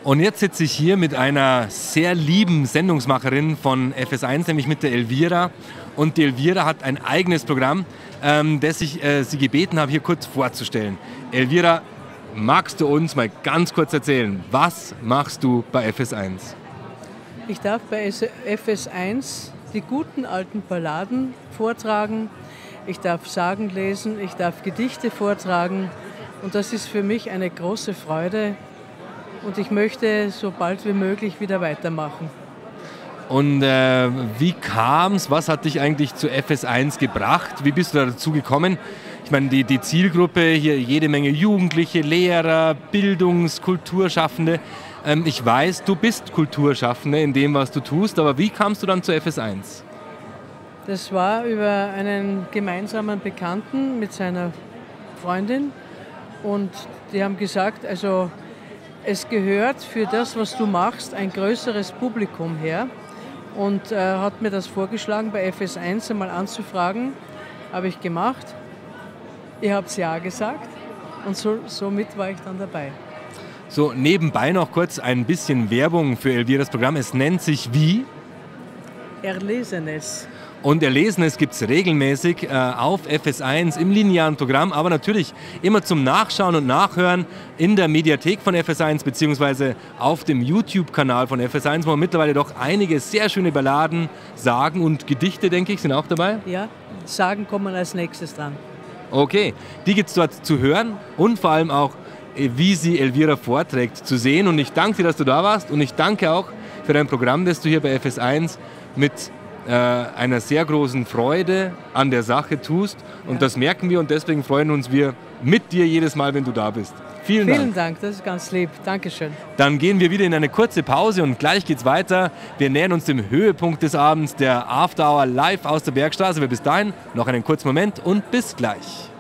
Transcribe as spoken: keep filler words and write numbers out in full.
Und jetzt sitze ich hier mit einer sehr lieben Sendungsmacherin von F S eins, nämlich mit der Elvira. Und die Elvira hat ein eigenes Programm, ähm, das ich äh, sie gebeten habe, hier kurz vorzustellen. Elvira, magst du uns mal ganz kurz erzählen, was machst du bei F S eins? Ich darf bei F S eins die guten alten Balladen vortragen. Ich darf Sagen lesen, ich darf Gedichte vortragen. Und das ist für mich eine große Freude. Und ich möchte so bald wie möglich wieder weitermachen. Und äh, wie kam es? Was hat dich eigentlich zu F S eins gebracht? Wie bist du da dazu gekommen? Ich meine, die, die Zielgruppe, hier jede Menge Jugendliche, Lehrer, Bildungs-, Kulturschaffende. Ähm, ich weiß, du bist Kulturschaffende in dem, was du tust, aber wie kamst du dann zu F S eins? Das war über einen gemeinsamen Bekannten mit seiner Freundin. Und die haben gesagt, also es gehört für das, was du machst, ein größeres Publikum her. Und er äh, hat mir das vorgeschlagen, bei F S eins einmal anzufragen. Habe ich gemacht. Ich habe es ja gesagt und so, somit war ich dann dabei. So, nebenbei noch kurz ein bisschen Werbung für Elviras Programm. Es nennt sich wie? Erlesenes. Und Erlesenes gibt es regelmäßig äh, auf F S eins im linearen Programm, aber natürlich immer zum Nachschauen und Nachhören in der Mediathek von F S eins beziehungsweise auf dem YouTube-Kanal von F S eins, wo mittlerweile doch einige sehr schöne Balladen, Sagen und Gedichte, denke ich, sind auch dabei. Ja, Sagen kommen als nächstes dran. Okay, die gibt es dort zu hören und vor allem auch, wie sie Elvira vorträgt, zu sehen. Und ich danke dir, dass du da warst und ich danke auch für dein Programm, das du hier bei F S eins mit äh, einer sehr großen Freude an der Sache tust. Und ja, das merken wir und deswegen freuen uns wir mit dir jedes Mal, wenn du da bist. Vielen Dank. Vielen Dank, das ist ganz lieb. Dankeschön. Dann gehen wir wieder in eine kurze Pause und gleich geht's weiter. Wir nähern uns dem Höhepunkt des Abends, der After Hour live aus der Bergstraße. Aber bis dahin noch einen kurzen Moment und bis gleich.